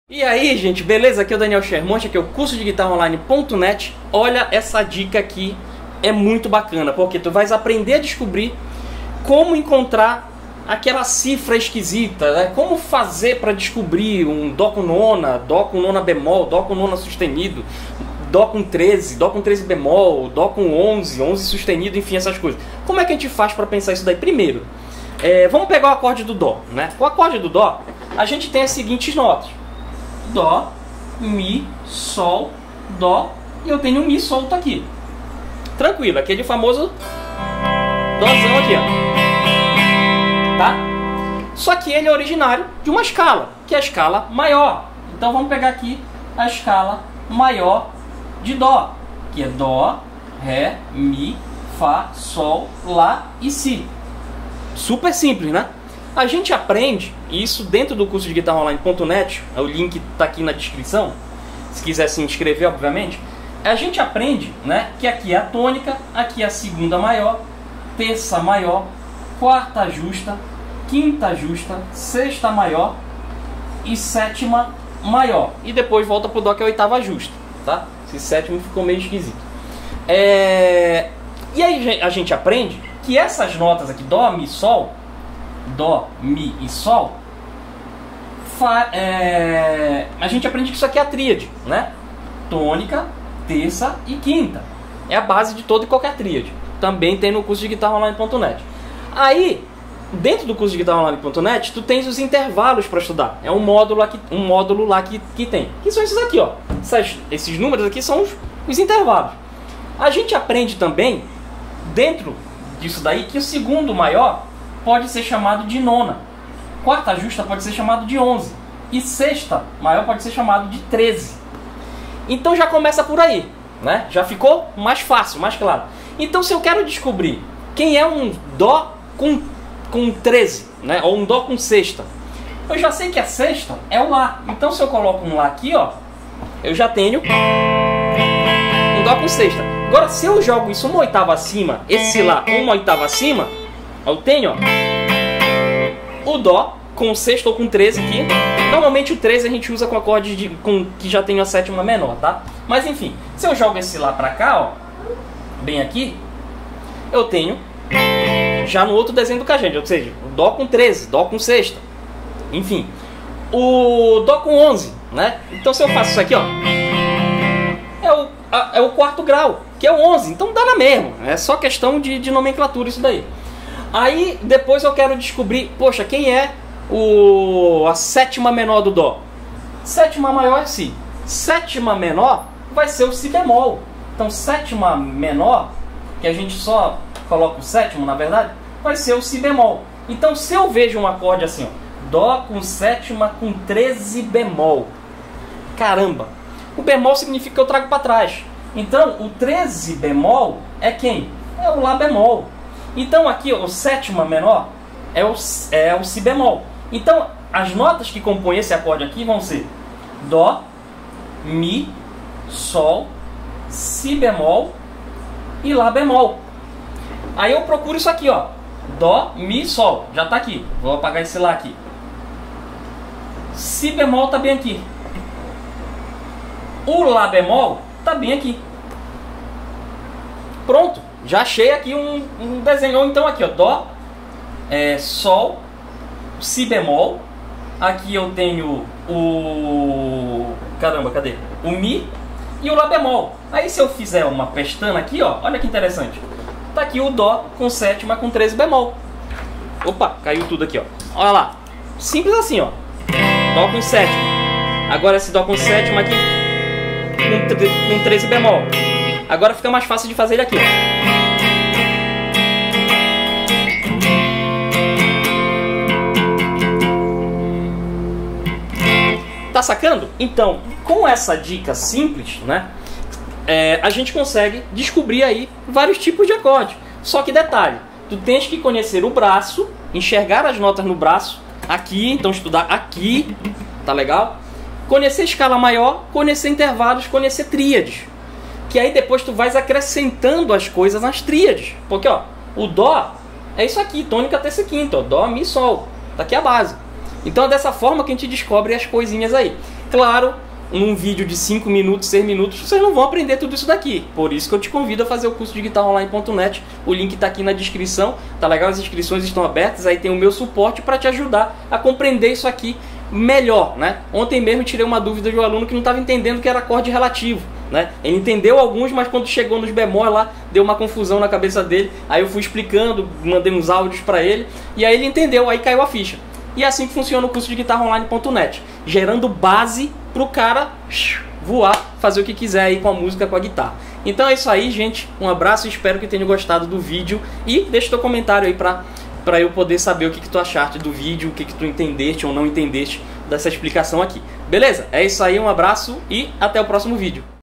E aí, gente, beleza? Aqui é o Daniel Shermonte, aqui é o curso de guitarra online.net. Olha, essa dica aqui é muito bacana, porque tu vais aprender a descobrir como encontrar aquela cifra esquisita, né? Como fazer para descobrir um Dó com nona bemol, Dó com nona sustenido, Dó com 13 bemol, Dó com 11 sustenido, enfim, essas coisas. Como é que a gente faz para pensar isso daí? Primeiro, vamos pegar o acorde do Dó, né? O acorde do Dó, a gente tem as seguintes notas: Dó, Mi, Sol, Dó, e eu tenho um Mi solto aqui. Tranquilo, aquele famoso Dózão aqui, ó. Tá? Só que ele é originário de uma escala, que é a escala maior. Então vamos pegar aqui a escala maior de Dó, que é Dó, Ré, Mi, Fá, Sol, Lá e Si. Super simples, né? A gente aprende isso dentro do curso de guitarraonline.net, o link está aqui na descrição, se quiser se inscrever, obviamente. A gente aprende, né, que aqui é a tônica, aqui é a segunda maior, terça maior, quarta justa, quinta justa, sexta maior e sétima maior. E depois volta pro Dó, que é a oitava justa, tá? Esse sétimo ficou meio esquisito. E aí a gente aprende que essas notas aqui, Dó, Mi, Sol, Dó, Mi e Sol, a gente aprende que isso aqui é a tríade, né? Tônica, terça e quinta. É a base de toda e qualquer tríade. Também tem no curso de guitarraonline.net. Aí, dentro do curso de guitarraonline.net, tu tens os intervalos para estudar. É um módulo lá que tem. Que são esses aqui, ó. Esses números aqui são os intervalos. A gente aprende também, dentro disso daí, que o segundo maior pode ser chamado de nona, quarta justa pode ser chamado de 11 e sexta maior pode ser chamado de 13. Então já começa por aí, né? Já ficou mais fácil, mais claro. Então, se eu quero descobrir quem é um Dó com 13, né? Ou um Dó com sexta, eu já sei que a sexta é o Lá. Então, se eu coloco um Lá aqui, ó, eu já tenho um Dó com sexta. Agora, se eu jogo isso uma oitava acima, esse Lá uma oitava acima, eu tenho, ó, o Dó com sexta ou com 13 aqui. Normalmente o 13 a gente usa com acordes que já tem a sétima menor, tá? Mas enfim, se eu jogo esse Lá pra cá, ó, bem aqui, eu tenho já no outro desenho do cajete, ou seja, o Dó com 13, Dó com sexta, enfim, o Dó com 11, né? Então se eu faço isso aqui, ó, é o quarto grau, que é o 11, então dá na mesma, é só questão de nomenclatura isso daí. Aí depois eu quero descobrir, poxa, quem é a sétima menor do Dó? Sétima maior é Si. Sétima menor vai ser o Si bemol. Então sétima menor, que a gente só coloca o sétimo na verdade, vai ser o Si bemol. Então se eu vejo um acorde assim, ó, Dó com sétima com 13 bemol, caramba, o bemol significa que eu trago para trás. Então o 13 bemol é quem? É o Lá bemol. Então aqui, ó, o sétima menor é o Si bemol. Então as notas que compõem esse acorde aqui vão ser Dó, Mi, Sol, Si bemol e Lá bemol. Aí eu procuro isso aqui, ó, Dó, Mi, Sol, já tá aqui. Vou apagar esse Lá aqui. Si bemol tá bem aqui. O Lá bemol tá bem aqui. Pronto, já achei aqui um desenho. Ou então aqui, ó, Dó, Sol, Si bemol. Aqui eu tenho o... caramba, cadê? O Mi e o Lá bemol. Aí se eu fizer uma pestana aqui, ó, olha que interessante. Tá aqui o Dó com sétima com 13 bemol. Opa, caiu tudo aqui, ó. Olha lá. Simples assim, ó. Dó com sétima. Agora esse Dó com sétima aqui com 13 bemol. Agora fica mais fácil de fazer ele aqui, ó. Tá sacando? Então, com essa dica simples, né, a gente consegue descobrir aí vários tipos de acorde. Só que detalhe, tu tens que conhecer o braço, enxergar as notas no braço, aqui, então estudar aqui, tá legal? Conhecer escala maior, conhecer intervalos, conhecer tríades. Que aí depois tu vais acrescentando as coisas nas tríades. Porque, ó, o Dó é isso aqui, tônica, terça e quinta, ó, Dó, Mi, Sol. Tá aqui a base. Então é dessa forma que a gente descobre as coisinhas aí. Claro, num vídeo de 5 minutos, 6 minutos, vocês não vão aprender tudo isso daqui. Por isso que eu te convido a fazer o curso de guitarraonline.net. O link está aqui na descrição, tá legal? As inscrições estão abertas, aí tem o meu suporte para te ajudar a compreender isso aqui melhor, né? Ontem mesmo tirei uma dúvida de um aluno que não estava entendendo o que era acorde relativo, né? Ele entendeu alguns, mas quando chegou nos bemóis lá, deu uma confusão na cabeça dele. Aí eu fui explicando, mandei uns áudios para ele, e aí ele entendeu, aí caiu a ficha. E é assim que funciona o curso de guitarraonline.net, gerando base para o cara voar, fazer o que quiser aí com a música, com a guitarra. Então é isso aí, gente. Um abraço, espero que tenham gostado do vídeo. E deixa teu comentário aí para eu poder saber o que tu achaste do vídeo, o que tu entendeste ou não entendeste dessa explicação aqui. Beleza? É isso aí, um abraço e até o próximo vídeo.